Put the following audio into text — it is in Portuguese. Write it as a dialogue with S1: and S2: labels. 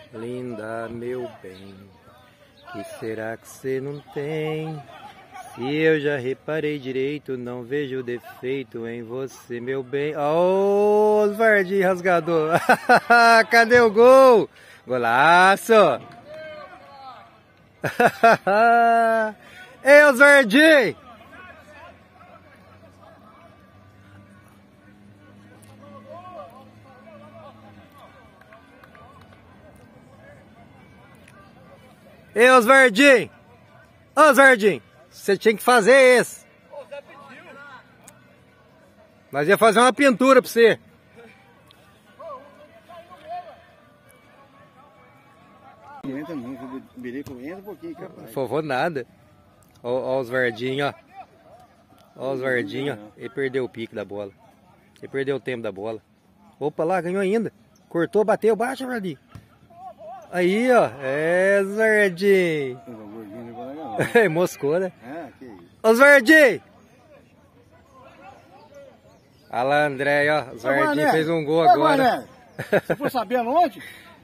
S1: Linda, meu bem, que será que você não tem? Se eu já reparei direito, não vejo defeito em você, meu bem. Ô, Oswaldinho rasgador. Cadê o gol? Golaço. Ei, Oswaldinho. Ei, Oswaldinho. Oswaldinho. Você tinha que fazer esse. Nós ia fazer uma pintura pra você.
S2: Não entra não, eu virei pro entra um pouquinho, capaz.
S1: Fovou nada. Ó os verdinhos, ó. Ó os verdinhos, ó. Ele perdeu o pique da bola. Ele perdeu o tempo da bola. Opa lá, ganhou ainda. Cortou, bateu, baixa, Verdinho. Aí, ó. É, Verdinho. Moscou, né?
S2: Ah, que isso.
S1: Os verdinhos. Olha lá, André, ó. Os verdinhos fez um gol agora.
S2: Você foi sabendo ontem?